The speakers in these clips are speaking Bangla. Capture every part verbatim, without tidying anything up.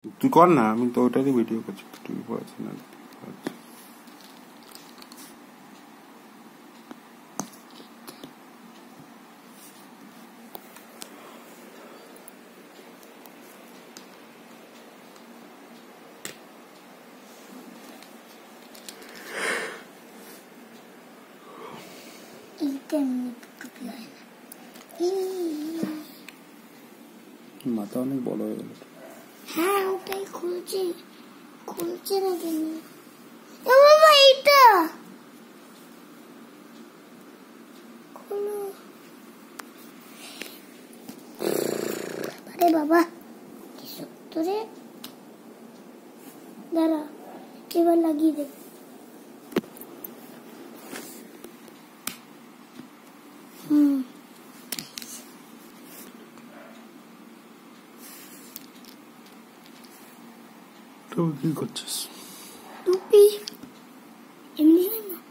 তুই কর না, আমি তো ওটারই ভিডিও করছি। তুই পড়াচ্ছি না। মাথা অনেক বড় হয়ে গেল। হ্যাঁ ওটাই খুলছে খুলছে না কেন? ও বাবা এইটা খুলো। আরে বাবা কি শক্ত রে। দাঁড়া এবার লাগিয়ে দে। হুম তো কি করছিস? টুপি এমনি হয় না।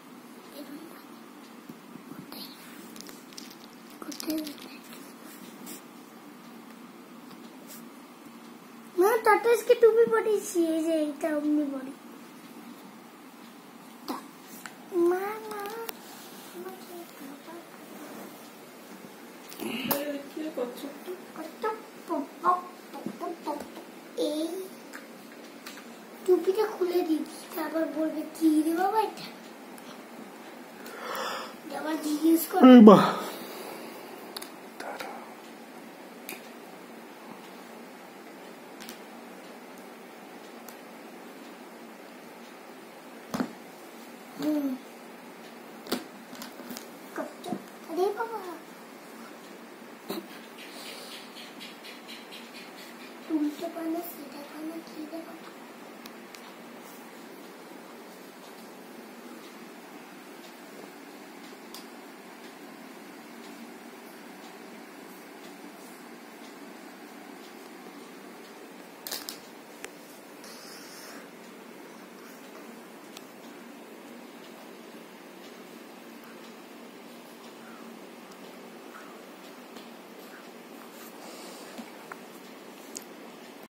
মা টাটাসকে টুপি পরিয়েছি, এই যে এইটা অমনি পরি। মা মা এই টুপিটা খুলে দিচ্ছি, আবার বলবে কি রে বাবা এটা, আবার জিজ্ঞেস করবে। হুম